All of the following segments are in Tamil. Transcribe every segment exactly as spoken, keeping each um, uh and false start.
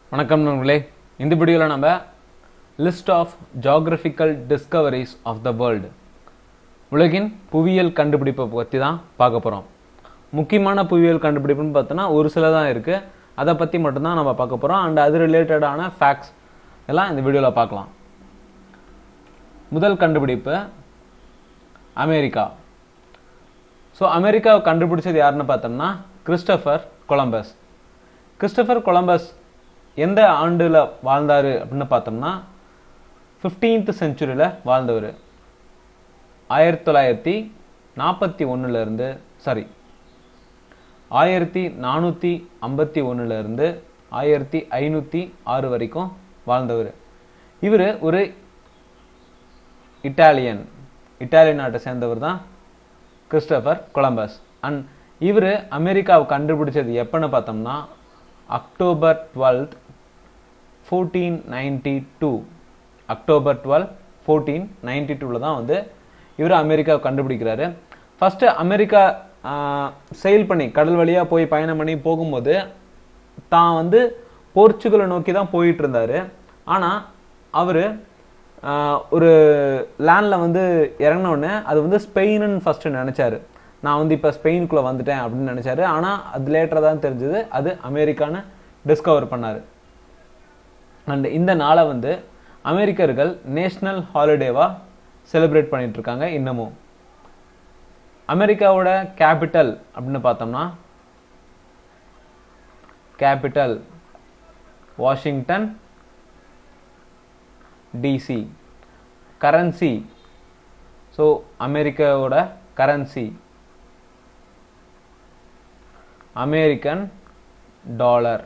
வணக்கம் நண்பர்களே. இந்த வீடியோவில் நம்ம list of geographical discoveries of the world, உலகின் புவியியல் கண்டுபிடிப்பை பற்றி தான் பார்க்க போகிறோம். முக்கியமான புவியியல் கண்டுபிடிப்புன்னு பார்த்தோன்னா ஒரு சில தான் இருக்குது. அதை பற்றி மட்டும்தான் நம்ம பார்க்க போகிறோம். அண்ட் அது ரிலேட்டடான ஃபேக்ட்ஸ் எல்லாம் இந்த வீடியோவில் பார்க்கலாம். முதல் கண்டுபிடிப்பு அமெரிக்கா. ஸோ அமெரிக்காவை கண்டுபிடிச்சது யாருன்னு பார்த்தோம்னா கிறிஸ்டோபர் கொலம்பஸ். கிறிஸ்டோபர் கொலம்பஸ் எந்த ஆண்டில் வாழ்ந்தார் அப்படின்னு பார்த்தோம்னா ஃபிஃப்டீன்த் செஞ்சுரியில் வாழ்ந்தவர். ஆயிரத்தி தொள்ளாயிரத்தி நாற்பத்தி ஒன்றுலேருந்து சாரி ஆயிரத்தி நானூற்றி ஐம்பத்தி ஒன்றுலேருந்து ஆயிரத்தி ஐநூற்றி ஆறு வரைக்கும் வாழ்ந்தவர். இவர் ஒரு இட்டாலியன் இட்டாலியன் நாட்டை சேர்ந்தவர் தான் கிறிஸ்டோபர் கொலம்பஸ். அண்ட் இவர் அமெரிக்காவை கண்டுபிடிச்சது எப்போன்னு பார்த்தோம்னா October twelfth fourteen ninety two October twelfth fourteen ninety டூவில் தான் வந்து இவர் அமெரிக்காவை கண்டுபிடிக்கிறாரு. ஃபஸ்ட்டு அமெரிக்கா செயில் பண்ணி கடல் வழியாக போய் பயணம் பண்ணி போகும்போது தான் வந்து போர்ச்சுகலை நோக்கி தான் போயிட்டு இருந்தார். ஆனால் அவர் ஒரு லேண்டில் வந்து இறங்கினோடனே அது வந்து ஸ்பெயின்னு ஃபஸ்ட்டு நினச்சாரு. நான் வந்து இப்போ ஸ்பெயினுக்குள்ளே வந்துட்டேன் அப்படின்னு நினச்சாரு. ஆனால் அது லேட்டராக தான் தெரிஞ்சது அது அமெரிக்கான்னு டிஸ்கவர் பண்ணார். அண்ட் இந்த நாளை வந்து அமெரிக்கர்கள் நேஷ்னல் ஹாலிடேவாக செலிப்ரேட் பண்ணிட்டு இருக்காங்க இன்னமும். அமெரிக்காவோட கேபிட்டல் அப்படின்னு பார்த்தோம்னா capital Washington DC. Currency, so அமெரிக்காவோட கரன்சி அமெரிக்கன் டாலர்.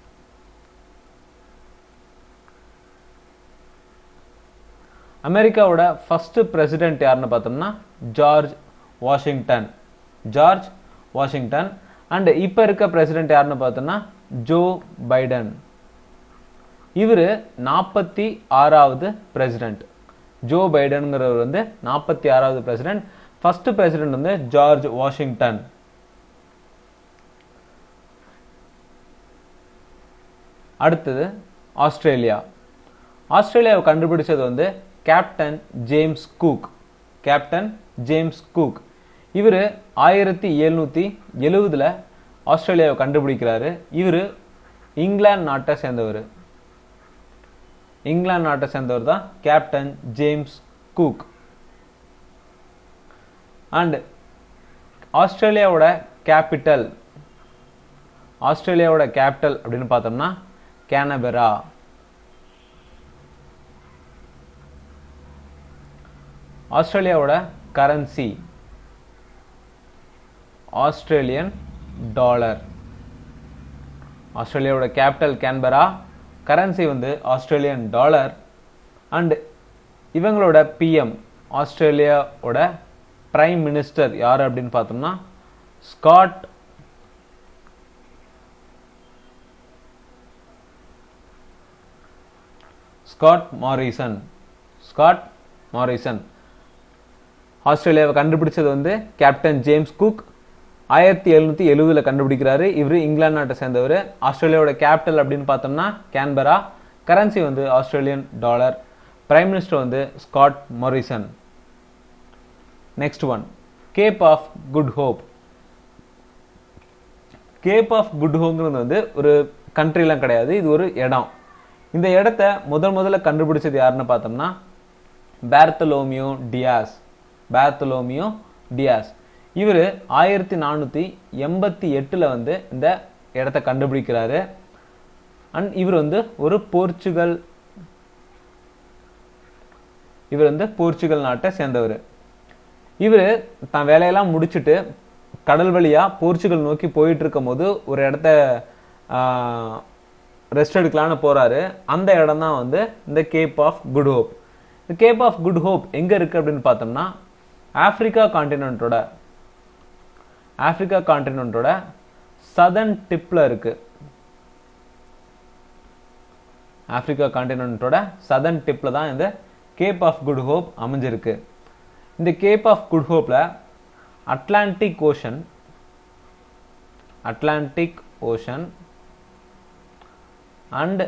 அமெரிக்காவோட ஃபர்ஸ்ட் பிரசிடென்ட் யாருன்னு பார்த்தோம்னா George Washington George Washington. And இப்போ இருக்க பிரசிடென்ட் யாருன்னு பார்த்தோம்னா ஜோ பைடன். இவர் நாற்பத்தி ஆறாவது பிரசிடென்ட். ஜோ பைடன்ங்கிறவர் வந்து நாற்பத்தி ஆறாவது பிரசிடென்ட். ஃபர்ஸ்ட் பிரசிடென்ட் வந்து ஜார்ஜ் வாஷிங்டன். அடுத்தது ஆஸ்திரேலியா. ஆஸ்திரேலியாவை கண்டுபிடிச்சது வந்து captain James Cook. Captain James Cook இவர் ஆயிரத்தி எழுநூற்றி எழுவதில் ஆஸ்திரேலியாவை கண்டுபிடிக்கிறாரு. இவர் இங்கிலாந்து நாட்டை சேர்ந்தவர். இங்கிலாந்து நாட்டை சேர்ந்தவர் தான் கேப்டன் ஜேம்ஸ் குக். அண்ட் ஆஸ்திரேலியாவோட கேபிட்டல் ஆஸ்திரேலியாவோட கேபிட்டல் அப்படின்னு பார்த்தோம்னா கேன்பெரா. ஆஸ்திரேலியாவோட கரன்சி ஆஸ்திரேலியன் டாலர். ஆஸ்திரேலியாவோட கேபிட்டல் கேன்பெரா, கரன்சி வந்து ஆஸ்திரேலியன் டாலர். அண்ட் இவங்களோட பிஎம் ஆஸ்திரேலியாவோட பிரைம் மினிஸ்டர் யார் அப்படின்னு பார்த்தோம்னா Scott Scott Morrison. Scott Morrison. ஆஸ்திரேலியாவை கண்டுபிடிச்சது வந்து கேப்டன் ஜேம்ஸ் குக். ஆயிரத்தி எழுநூற்றி எழுவதில் கண்டுபிடிக்கிறாரு. இவர் இங்கிலாந்து நாட்டை சேர்ந்தவர். ஆஸ்திரேலியாவோட கேபிட்டல் அப்படின்னு பார்த்தோம்னா கேன்பெரா, கரன்சி வந்து ஆஸ்திரேலியன் டாலர், பிரைம் மினிஸ்டர் வந்து Scott Morrison. Next one Cape of Good Hope. Cape of Good ஹோப்ங்கிறது வந்து ஒரு கண்ட்ரிலாம் கிடையாது, இது ஒரு இடம். இந்த இடத்த முதல் முதல்ல கண்டுபிடிச்சது யாருன்னு பார்த்தோம்னா பார்த்தலோமியோ டியாஸ். பார்த்தலோமியோ டியாஸ் இவர் ஆயிரத்தி நானூற்றி எண்பத்தி எட்டில் வந்து இந்த இடத்த கண்டுபிடிக்கிறாரு. அண்ட் இவர் வந்து ஒரு போர்ச்சுகல் இவர் வந்து போர்ச்சுகல் நாட்டை சேர்ந்தவர். இவர் தன் வேலையெல்லாம் முடிச்சுட்டு கடல் வழியா போர்ச்சுகல் நோக்கி போயிட்டு இருக்கும் போது ஒரு இடத்த ரெஸ்ட் எடுக்கலான்னு போறாரு. அந்த இடம் தான் வந்து இந்த கேப் ஆஃப் குட் ஹோப். இந்த கேப் ஆஃப் குட் ஹோப் எங்க இருக்கு அப்படின்னு பார்த்தோம்னா ஆப்பிரிக்கா கான்டினென்ட்டோட ஆப்பிரிக்கா கான்டினென்ட்டோட சதர்ன் டிப்ல இருக்கு. ஆப்பிரிக்கா கான்டினென்ட்டோட சதர்ன் டிப்ல தான் இந்த கேப் ஆஃப் குட் ஹோப் அமைஞ்சிருக்கு. இந்த கேப் ஆஃப் குட் ஹோப்ல Atlantic Ocean Atlantic Ocean and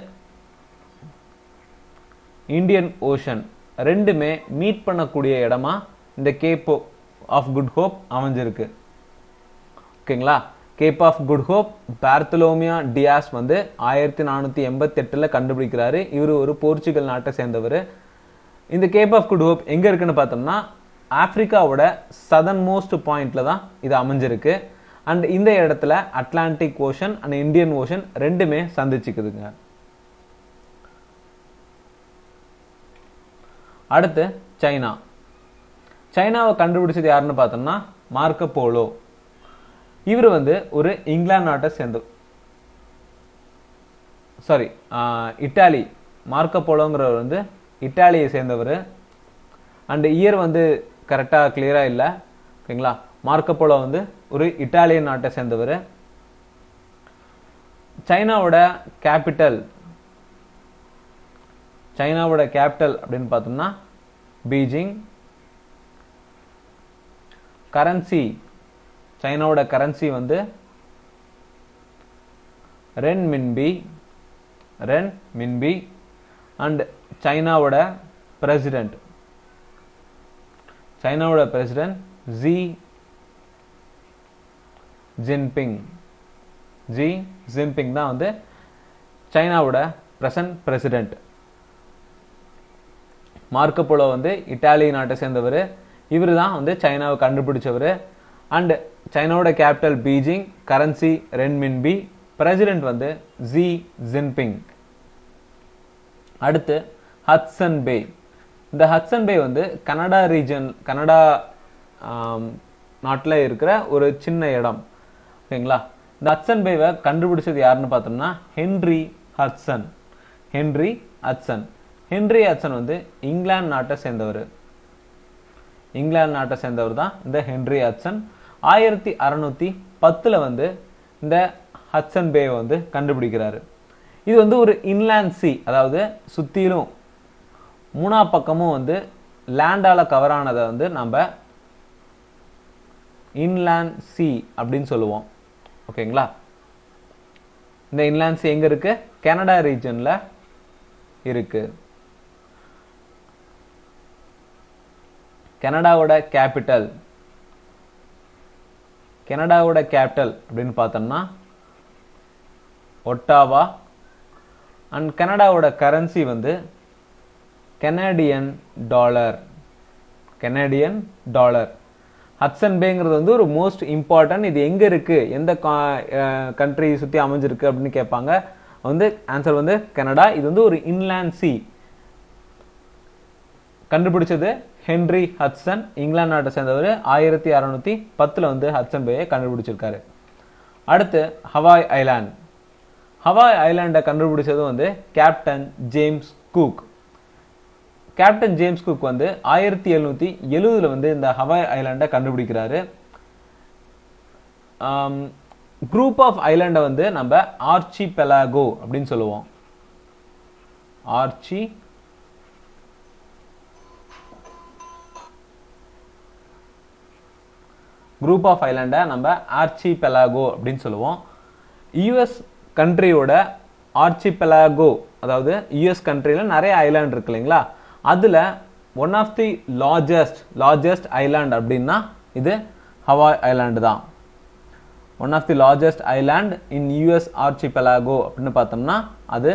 Indian Ocean ரெண்டுமே மீட் பண்ணக்கூடிய இடமா இந்த கேப் ஆஃப் குட் ஹோப் அமைஞ்சிருக்கு. ஓகேங்களா? Cape of Good Hope Bartolomeu Dias வந்து ஆயிரத்தி நானூற்றி எண்பத்தி எட்டில் கண்டுபிடிக்கிறாரு. இவர் ஒரு போர்ச்சுகல் நாட்டை சேர்ந்தவர். இந்த கேப் ஆஃப் குட் ஹோப் எங்கே இருக்குன்னு பார்த்தோம்னா ஆப்பிரிக்காவோட சதர்ன் மோஸ்ட் பாயிண்ட்ல தான் இது அமைஞ்சிருக்கு. அண்ட் இந்த இடத்துல Atlantic Ocean and Indian Ocean ரெண்டுமே சந்திச்சுக்குதுங்க. அடுத்து சைனா. சைனாவை கண்டுபிடிச்சது யாருன்னு பார்த்தோம்னா மார்க்கோ போலோ. இவர் வந்து ஒரு இங்கிலாந்து நாட்டை சேர்ந்த சாரி இட்டாலி. மார்க்கோ போலோங்கிறவர் வந்து இட்டாலியை சேர்ந்தவர். அண்ட் இயர் வந்து கரெக்டாக கிளியராக இல்லை. ஓகேங்களா? மார்க்கோ போலோ வந்து ஒரு இட்டாலியன் நாட்டை சேர்ந்தவர். சைனாவோட கேபிட்டல் சைனாவோட கேபிட்டல் அப்படின்னு பார்த்தோம்னா பீஜிங். கரன்சி சைனாவோட கரன்சி வந்து renminbi renminbi. And சைனாவோட பிரசிடென்ட் சைனாவோட president Xi Jinping Xi Jinping தான் வந்து சைனாவோட பிரசன்ட் பிரசிடென்ட். மார்க்கோ போலோ வந்து இட்டாலி நாட்டை சேர்ந்தவர். இவர் தான் வந்து சைனாவை கண்டுபிடிச்சவர். அண்ட் சைனாவோட capital Beijing, currency renminbi, president வந்து ஜி ஜின்பிங். அடுத்து ஹட்சன் பே. இந்த ஹட்சன் பே வந்து கனடா ரீஜன் கனடா நாட்டில் இருக்கிற ஒரு சின்ன இடம். ஓகேங்களா? இந்த ஹட்சன் பேவை கண்டுபிடிச்சது யாருன்னு பார்த்தோம்னா Henry Hudson. Henry Hudson Henry Hudson வந்து இங்கிலாந்து நாட்டை சேர்ந்தவர். இங்கிலாந்து நாட்டை சேர்ந்தவர் தான் இந்த ஹென்ரி ஹட்சன். ஆயிரத்தி அறுநூத்தி பத்துல வந்து இந்த ஹட்சன் பே வந்து கண்டுபிடிக்கிறாரு. இது வந்து ஒரு இன்லேண்ட் சி, அதாவது சுத்திலும் மூணா பக்கமும் வந்து லேண்டால கவர் ஆனதை வந்து நம்ம இன்லேண்ட் சி அப்படின்னு சொல்லுவோம். ஓகேங்களா? இந்த இன்லேண்ட் சி எங்க இருக்கு? கனடா ரீஜன்ல இருக்கு. கனடாவோட கேபிட்டல் கனடாவோட கேபிட்டல் அப்படின்னு பார்த்தோம்னா ஒட்டாவா. அண்ட் கனடாவோட கரன்சி வந்து Canadian dollar. Canadian dollar. Hudson பேங்கிறது வந்து ஒரு மோஸ்ட் இம்பார்ட்டன்ட். இது எங்க இருக்கு, எந்த கண்ட்ரி சுத்தி அமைஞ்சிருக்கு அப்படின்னு கேட்பாங்க. வந்து ஆன்சர் வந்து கனடா. இது வந்து ஒரு இன்லேண்ட் சி. கண்டுபிடிச்சது ஹென்ரி ஹட்சன், இங்கிலாந்து நாட்டை சேர்ந்தவர். ஆயிரத்தி அறுநூத்தி பத்துல வந்து ஹட்சன் பேயை கண்டுபிடிச்சிருக்காரு. அடுத்து ஹவாய் ஐலாண்ட். ஹவாய் ஐலாண்டை கண்டுபிடிச்சது வந்து captain James Cook. Captain James Cook வந்து ஆயிரத்தி எழுநூத்தி எழுபதுல வந்து இந்த ஹவாய் ஐலாண்டை கண்டுபிடிக்கிறாரு. குரூப் ஆஃப் ஐலாண்டை வந்து நம்ம ஆர்ச்சி பெலாகோ அப்படின்னு சொல்லுவோம். ஆர்ச்சி குரூப் ஆஃப் ஐலாண்டை நம்ம ஆர்ச்சி பெலாகோ அப்படின்னு சொல்லுவோம். யூஎஸ் கண்ட்ரியோட ஆர்ச்சி பெலாகோ, அதாவது யூஎஸ் கண்ட்ரியில் நிறைய ஐலாண்ட் இருக்கு இல்லைங்களா, அதில் one of the largest largest island அப்படின்னா இது ஹவாய் ஐலாண்டு தான். One of the largest island in US archipelago அப்படின்னு பார்த்தோம்னா அது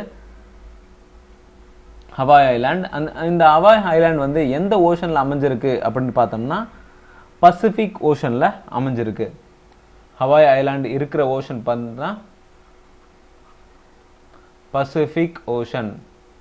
ஹவாய் ஐலாண்ட். அந்த இந்த ஹவாய் ஐலாண்ட் வந்து எந்த ஓஷனில் அமைஞ்சிருக்கு அப்படின்னு பார்த்தோம்னா பசிபிக் ஓஷன்ல அமைஞ்சிருக்கு. ஹவாய் ஐலாண்ட் இருக்கிற ஓஷன் பார்த்தா பசிபிக் ஓஷன்.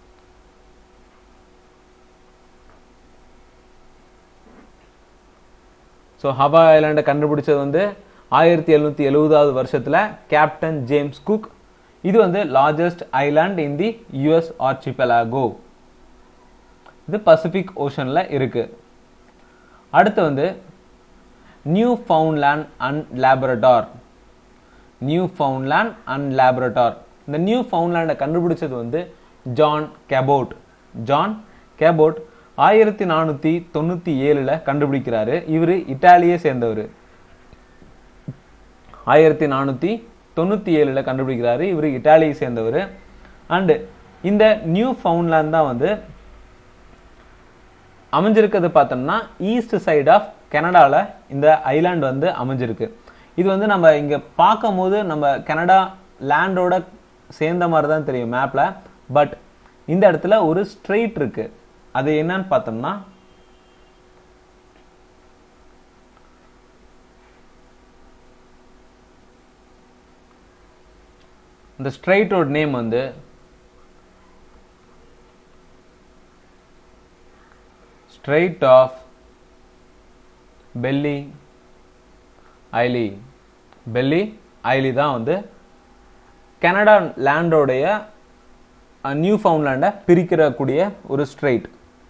ஸோ ஹவாய் ஐலாண்டை கண்டுபிடிச்சது வந்து ஆயிரத்தி எழுநூத்தி எழுபதாவது வருஷத்துல கேப்டன் ஜேம்ஸ் குக். இது வந்து largest island in the US archipelago. இது பசிபிக் ஓஷன்ல இருக்கு. அடுத்து வந்து Newfoundland and Labrador. Newfoundland and Labrador. இந்த நியூ ஃபவுண்ட்லேண்டை கண்டுபிடிச்சது வந்து ஜான் கேபோட். ஜான் கேபோட் ஆயிரத்தி நானூத்தி தொண்ணூத்தி ஏழுல கண்டுபிடிக்கிறாரு. இவரு இட்டாலியை சேர்ந்தவர். ஆயிரத்தி நானூத்தி தொண்ணூத்தி ஏழுல கண்டுபிடிக்கிறாரு. இவரு இட்டாலியை சேர்ந்தவர். அண்ட் இந்த நியூ ஃபவுண்ட்லேண்ட் தான் வந்து அமைஞ்சிருக்கிறது பார்த்தோம்னா ஈஸ்ட் சைட் ஆஃப் கனடாவில் இந்த ஐலாண்ட் வந்து அமைஞ்சிருக்கு. இது வந்து நம்ம இங்கே பார்க்கும் போது நம்ம கனடா லேண்டோட சேர்ந்த மாதிரி தான் தெரியும் மேப்பில். பட் இந்த இடத்துல ஒரு ஸ்ட்ரெயிட் இருக்கு. அது என்னன்னு பார்த்தோம்னா இந்த ஸ்ட்ரெயிட்டோட நேம் வந்து strait of Belle Isle. Belle Isle தான் வந்து கனடா லேண்டோடைய நியூ ஃபவுண்ட்லேண்டை பிரிக்கிறக்கூடிய ஒரு ஸ்ட்ரெயிட்.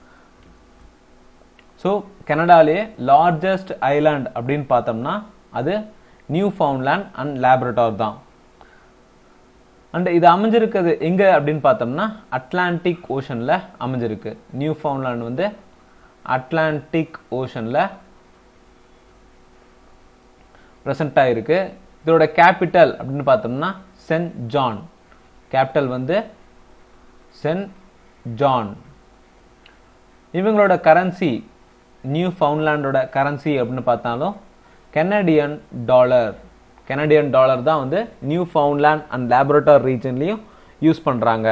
ஸோ கனடாலேயே லார்ஜஸ்ட் ஐலாண்ட் அப்படின்னு பார்த்தோம்னா அது நியூ ஃபவுண்ட்லேண்ட் அண்ட் லேப்ரடார் தான். அண்ட் இது அமைஞ்சிருக்கிறது எங்க அப்படின்னு பார்த்தோம்னா அட்லாண்டிக் ஓஷன்ல அமைஞ்சிருக்கு. நியூ ஃபவுண்ட்லேண்ட் வந்து அட்லாண்டிக் ஓஷன்ல பிரசன்ட் ஆயிருக்கு. இதோட கேபிட்டல் அப்படின்னு பார்த்தோம்னா சென்ட் ஜான். கேபிட்டல் வந்து சென்ட் ஜான். இவங்களோட கரன்சி நியூ ஃபவுண்ட்லேண்டோட கரன்சி அப்படின்னு பார்த்தாலும் கெனடியன் டாலர். கெனடியன் டாலர் தான் வந்து நியூ ஃபவுண்ட்லேண்ட் அண்ட் லேப்ரடார் ரீஜன்லையும் யூஸ் பண்ணுறாங்க.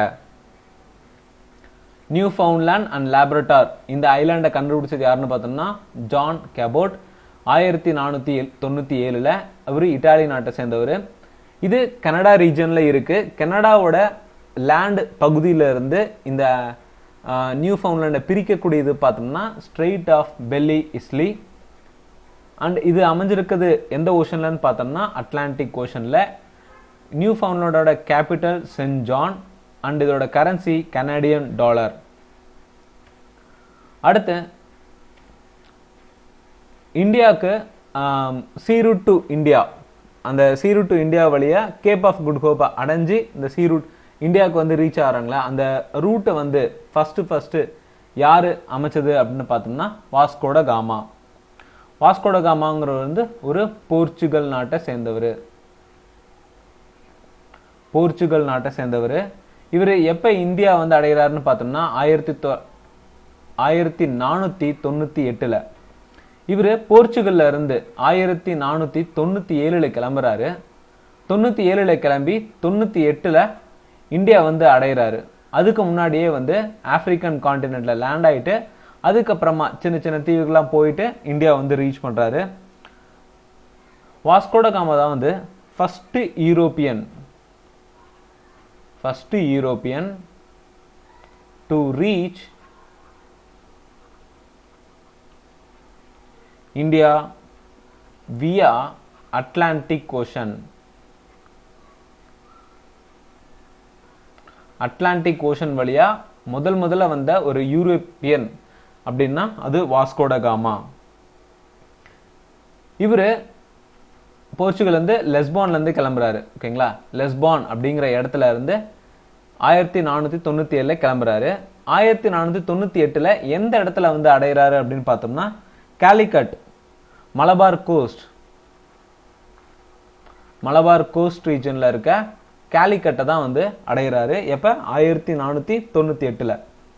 நியூ ஃபவுண்ட்லேண்ட் அண்ட் லேப்ரடார் இந்த ஐலாண்டை கண்டுபிடிச்சது யாருன்னு பார்த்தோம்னா ஜான் கேபோட். ஆயிரத்தி நானூற்றி தொண்ணூற்றி ஏழில் அவர் இட்டாலி நாட்டை சேர்ந்தவர். இது கனடா ரீஜனில் இருக்குது. கனடாவோட லேண்ட் பகுதியில் இருந்து இந்த நியூ ஃபவுண்ட்லேண்டை பிரிக்கக்கூடியது பார்த்தோம்னா strait of Belle Isle. And இது அமைஞ்சிருக்கிறது எந்த ஓஷன்லன்னு பார்த்தோம்னா அட்லாண்டிக் ஓஷனில். நியூ ஃபவுண்ட்லேண்டோட கேபிட்டல் சென்ட் ஜான் அண்ட் இதோட கரன்சி கனடியன் டாலர். அடுத்து இந்தியாவுக்கு சீரூட் டு இந்தியா, அந்த சீரூட் டு இந்தியா வழியா கேப் ஆஃப் குட் ஹோப்பை அடைஞ்சு இந்த சீரூட் இந்தியாவுக்கு வந்து ரீச் ஆகிறாங்களா, அந்த ரூட்டை வந்து ஃபர்ஸ்ட் ஃபர்ஸ்ட் யாரு அமைச்சது அப்படின்னு பார்த்தோம்னா வாஸ்கோட காமா. வாஸ்கோட காமாங்கிறவர் வந்து ஒரு போர்ச்சுகல் நாட்டை சேர்ந்தவர். போர்ச்சுகல் நாட்டை சேர்ந்தவர். இவர் எப்ப இந்தியா வந்து அடைகிறாருன்னு பார்த்தோம்னா ஆயிரத்தி ஆயிரத்தி நானூத்தி தொண்ணூத்தி எட்டுல இவர் போர்ச்சுகல்ல இருந்து ஆயிரத்தி நானூத்தி தொண்ணூத்தி ஏழுல கிளம்புறாரு. தொண்ணூத்தி ஏழுல கிளம்பி தொண்ணூத்தி எட்டுல இந்தியா வந்து அடைகிறாரு. அதுக்கு முன்னாடியே வந்து ஆப்பிரிக்கன் கான்டினென்ட்ல லேண்ட் ஆயிட்டு அதுக்கப்புறமா சின்ன சின்ன தீவுகள்லாம் போயிட்டு இந்தியா வந்து ரீச் பண்றாரு. வாஸ்கோட காமா தான் வந்து first European first European to reach India via Atlantic Ocean. Atlantic Ocean வழியா முதல் முதல்ல வந்த ஒரு யூரோப்பியன் அப்படின்னா அது வாஸ்கோட காமா. இவரு போர்ச்சுகல் இருந்து லெஸ்பான்ல இருந்து கிளம்புறாரு. ஓகேங்களா, லெஸ்பான் அப்படிங்கிற இடத்துல இருந்து ஆயிரத்தி நானூத்தி தொண்ணூத்தி ஏழுல கிளம்புறாரு. ஆயிரத்தி நானூத்தி தொண்ணூத்தி எட்டுல எந்த இடத்துல வந்து அடைகிறாரு அப்படின்னு பார்த்தோம்னா காலிகட், மலபார் கோஸ்ட் மலபார் கோஸ்ட் ரீஜன்ல இருக்க காலிகட்டை தான் வந்து அடைகிறாரு. எப்ப ஆயிரத்தி நானூத்தி தொண்ணூத்தி எட்டுல.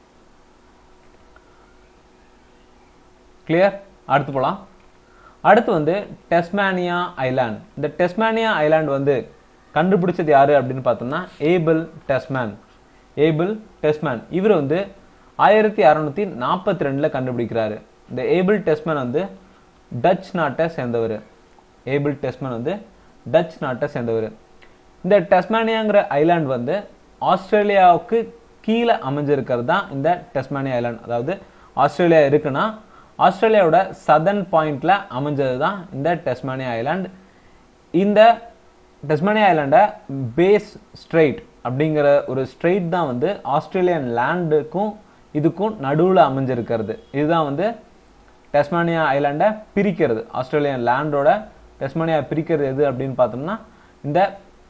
கிளியர்? அடுத்து போலாம். அடுத்து வந்து டெஸ்மானியா ஐலாண்ட். இந்த டெஸ்மானியா ஐலாண்ட் வந்து கண்டுபிடிச்சது யாரு அப்படின்னு பார்த்தோம்னா ஏபிள் டெஸ்மேன். ஏபிள் டெஸ்மேன் இவர் வந்து ஆயிரத்தி அறுநூத்தி நாற்பத்தி ரெண்டுல கண்டுபிடிக்கிறாரு. இந்த ஏபிள் டெஸ்மேன் வந்து டச் நாட்டை சேர்ந்தவர். ஏபிள் டெஸ்மேன் வந்து டச் நாட்டை சேர்ந்தவர். இந்த டெஸ்மானியாங்கிற ஐலாண்ட் வந்து ஆஸ்திரேலியாவுக்கு கீழே அமைஞ்சிருக்கிறது தான் இந்த டெஸ்மானியா ஐலாண்ட். அதாவது ஆஸ்திரேலியா இருக்குன்னா ஆஸ்திரேலியாவோட சதர்ன் பாயிண்ட்ல அமைஞ்சது தான் இந்த டெஸ்மானியா ஐலாண்ட். இந்த டெஸ்மானியா ஐலாண்டை பேஸ் ஸ்ட்ரெயிட் அப்படிங்கிற ஒரு ஸ்ட்ரெயிட் தான் வந்து ஆஸ்திரேலியன் லேண்டுக்கும் இதுக்கும் நடுவில் அமைஞ்சிருக்கிறது. இதுதான் வந்து டெஸ்மானியா ஐலாண்டை பிரிக்கிறது. ஆஸ்திரேலியன் லேண்டோட டெஸ்மானியா பிரிக்கிறது எது அப்படின்னு பார்த்தோம்னா இந்த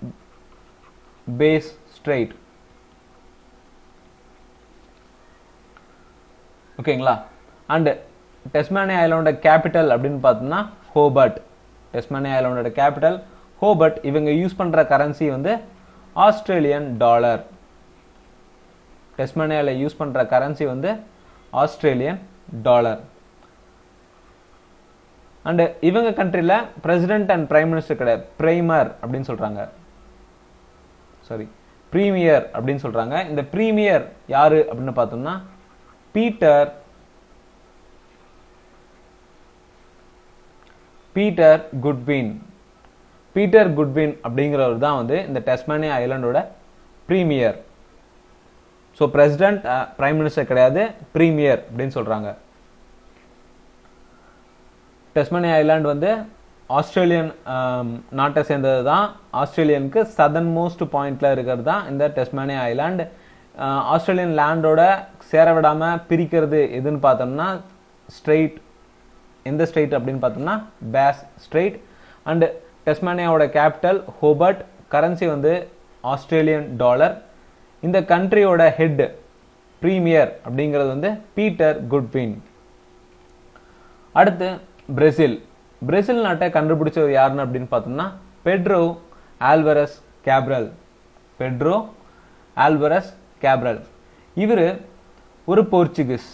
பேஸ் ஸ்ட்ரெயிட். ஓகேங்களா? அண்ட் டெஸ்மானியா ஐலாண்டோட கேபிட்டல் அப்படின்னு பார்த்தோம்னா ஹோபர்ட். டெஸ்மானியா ஐலாண்டோட கேபிட்டல் ஹோபர்ட். இவங்க யூஸ் பண்ற கரன்சி வந்து ஆஸ்திரேலியன் டாலர். டெஸ்மேனியாவில் யூஸ் பண்ணுற கரன்சி வந்து ஆஸ்திரேலியன் டாலர். அண்டு இவங்க கண்ட்ரியில் பிரசிடென்ட் அண்ட் பிரைம் மினிஸ்டர் கிடையாது, பிரைமர் அப்படின்னு சொல்கிறாங்க, சாரி பிரீமியர் அப்படின்னு சொல்கிறாங்க. இந்த பிரீமியர் யாரு அப்படின்னு பார்த்தோம்னா Peter Peter Goodwin. Peter Goodwin அப்படிங்கிறவர் தான் வந்து இந்த டெஸ்மேனியா ஐலாண்டோட premier. So president prime minister கிடையாது, பிரீமியர் அப்படின்னு சொல்கிறாங்க. டெஸ்மேனியா ஐலாண்ட் வந்து ஆஸ்திரேலியன் நாட்டை சேர்ந்தது தான். ஆஸ்திரேலியனுக்கு சதர்ன் மோஸ்ட் பாயிண்ட்ல இருக்கிறது தான் இந்த டெஸ்மேனியா ஐலாண்ட். ஆஸ்திரேலியன் லேண்டோட சேர விடாமல் பிரிக்கிறது எதுன்னு பார்த்தோம்னா ஸ்ட்ரெயிட். எந்த ஸ்ட்ரெயிட் அப்படின்னு பார்த்தோம்னா பேஸ் ஸ்ட்ரெயிட். அண்ட் டெஸ்மேனியாவோட கேபிட்டல் ஹோபர்ட். கரன்சி வந்து ஆஸ்திரேலியன் டாலர். இந்த கண்ட்ரியோட ஹெட் பிரீமியர் அப்படிங்கிறது வந்து பீட்டர் குட்வின். அடுத்து பிரேசில். பிரேசில் நாட்டை கண்டுபிடிச்சவர் யாருன்னு அப்படின்னு பார்த்தோம்னா Pedro Alvares Cabral. Pedro Alvares Cabral இவர் ஒரு போர்ச்சுகீஸ்.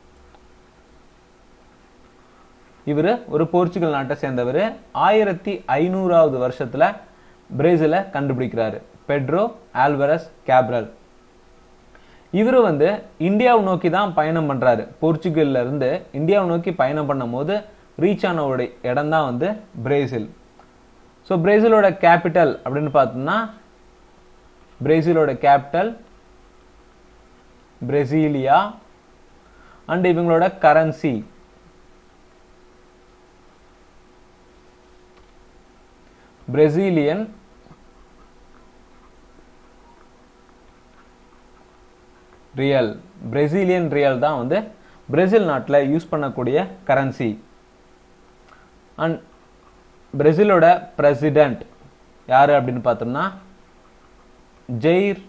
இவர் ஒரு போர்ச்சுகல் நாட்டை சேர்ந்தவர். ஆயிரத்தி ஐநூறாவது வருஷத்துல பிரேசிலை கண்டுபிடிக்கிறாரு பெட்ரோ ஆல்வரஸ் கேப்ரல். இவர் வந்து இந்தியாவை நோக்கி தான் பயணம் பண்றாரு. போர்ச்சுகல்ல இருந்து இந்தியாவை நோக்கி பயணம் பண்ணும் போது ரீச் ஆனவோட இடம் தான் வந்து பிரேசில். ஸோ பிரேசிலோட கேபிட்டல் அப்படின்னு பார்த்தோம்னா பிரேசிலோட கேபிட்டல் பிரேசிலியா. அண்ட் இவங்களோட currency Brazilian real. Brazilian real தான் வந்து பிரேசில் நாட்டில் யூஸ் பண்ணக்கூடிய கரன்சி. அண்ட் பிரேசிலோட பிரசிடென்ட் யாரு அப்படின்னு பார்த்தோம்னா ஜெயிர்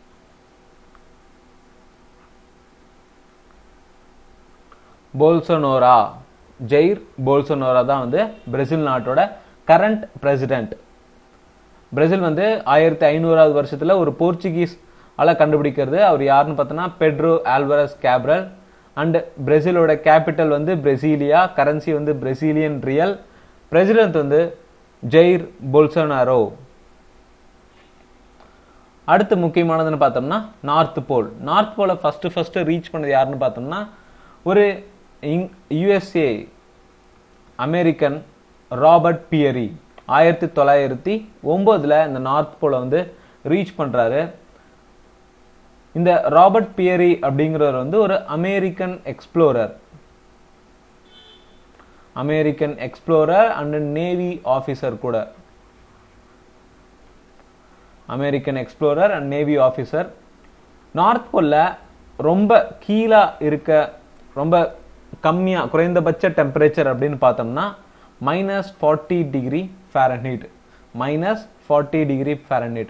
போல்சனோரா. ஜெயிர் போல்சனோரா தான் வந்து பிரேசில் நாட்டோட கரண்ட் பிரசிடென்ட். பிரேசில் வந்து ஆயிரத்தி ஐநூறாவது வருஷத்துல ஒரு போர்ச்சுகீஸ் ஆல கண்டுபிடிக்கிறது. அவர் யாருன்னு பார்த்தோம்னா பெட்ரோ ஆல்வரஸ் கேப்ரல். அண்ட் பிரேசிலோட கேபிட்டல் வந்து பிரேசிலியா. கரன்சி வந்து பிரேசிலியன் ரியல். பிரசிடென்ட் வந்து ஜெயிர் போல்சனாரோ. அடுத்து முக்கியமானதுன்னு பார்த்தோம்னா நார்த் போல். நார்த் போலை ஃபர்ஸ்ட் ஃபர்ஸ்ட் ரீச் பண்ணது யாருன்னு பார்த்தோம்னா ஒரு யுஎஸ்ஏ அமெரிக்கன் ராபர்ட் பியரி. ஆயிரத்தி தொள்ளாயிரத்தி ஒன்பதுல இந்த நார்த் போலை வந்து ரீச் பண்றாரு. இந்த ராபர்ட் பியரி அப்படிங்கிறவர் வந்து ஒரு American explorer. American explorer and navy officer கூட. American explorer and navy officer. North போல்ல ரொம்ப கீழே இருக்க ரொம்ப கம்மியா குறைந்தபட்ச டெம்பரேச்சர் அப்படின்னு பார்த்தோம்னா minus forty degree Fahrenheit. Minus forty degree Fahrenheit.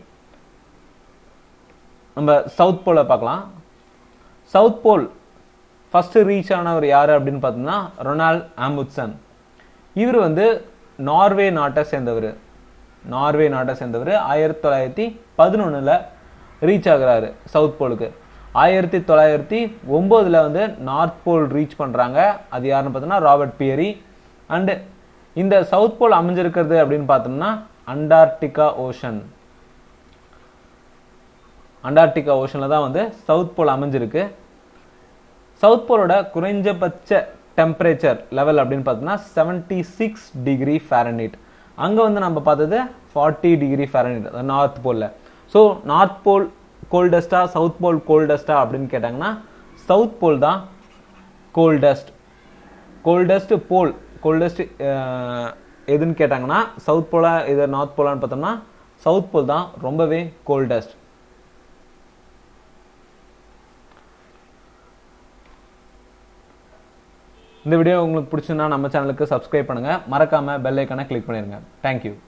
நம்ம சவுத் போல பார்க்கலாம். சவுத் போல் ஃபர்ஸ்ட் ரீச் ஆனவர் யாரு அப்படின்னு பார்த்தோம்னா ரொனால்ட் ஆம்புட்சன். இவர் வந்து நார்வே நாட்டை சேர்ந்தவர். நார்வே நாட்டை சேர்ந்தவர் ஆயிரத்தி தொள்ளாயிரத்தி பதினொன்னுல ரீச் ஆகுறாரு சவுத் போலுக்கு. ஆயிரத்தி தொள்ளாயிரத்தி ஒன்பதுல வந்து நார்த் போல் ரீச் பண்றாங்க. அது யாருன்னு பார்த்தோம்னா ராபர்ட் பியரி. அண்ட் இந்த சவுத் போல் அமைஞ்சிருக்கிறது அப்படின்னு பார்த்தோம்னா அண்டார்டிகா ஓஷன். அண்டார்டிகா ஓஷன்ல தான் வந்து சவுத் போல் அமைஞ்சிருக்கு. சவுத் போலோட குறைஞ்சபட்ச டெம்பரேச்சர் லெவல் அப்படின்னு பார்த்தோம்னா செவன்டி சிக்ஸ் டிகிரி ஃபாரன்ஹீட். அங்க வந்து நம்ம பார்த்தது ஃபார்ட்டி டிகிரி ஃபாரன்ஹீட் நார்த் போல்ல. ஸோ நார்த் போல் கோல்டஸ்டா சவுத் போல் கோல்டஸ்டா அப்படின்னு கேட்டாங்கன்னா சவுத் போல் தான் கோல்டஸ்ட். கோல்டஸ்ட் போல் கோல்டஸ்ட் எதுன்னு கேட்டாங்கன்னா சவுத் போலா இது நார்த் போலான்னு பார்த்தோம்னா சவுத் போல் தான் ரொம்பவே கோல்டஸ்ட். இந்த வீடியோ உங்களுக்கு பிடிச்சிருந்தா நம்ம சேனலுக்கு சப்ஸ்கிரைப் பண்ணுங்க. மறக்காம பெல் ஐகானை கிளிக் பண்ணிருங்க. தேங்க்யூ.